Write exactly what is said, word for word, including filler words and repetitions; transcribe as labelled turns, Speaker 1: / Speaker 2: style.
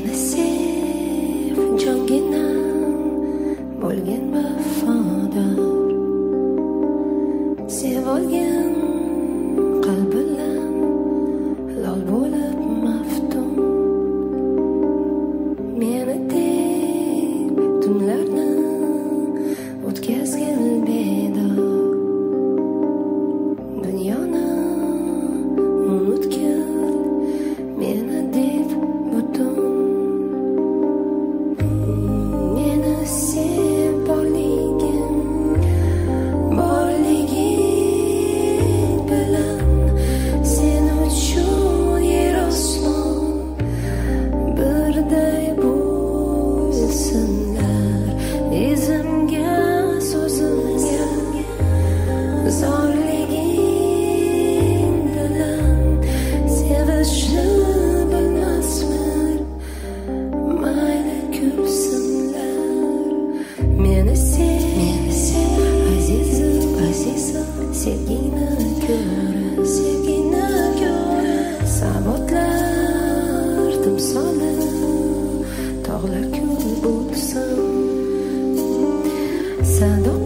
Speaker 1: meni sev jonginam bo'lgin vafodor, sev olgin qalbim lol bo'lib maftun. Meni deb tunlarni o'tkazgin bedor, dunyoni unutgin meni deb butun. Meni sev borligin, borligin bilan sen uchun yer osmon birday bo'lsinlar. Izimga so'zimga zorligin bilan sevishni bilmaslar, mayli kulsinlar. Meni sev azizim, azizim, sevgini ko'ra, sevgini ko'ra sabotlar timsoli tog'lar ko'l bo'lsin. Sadoq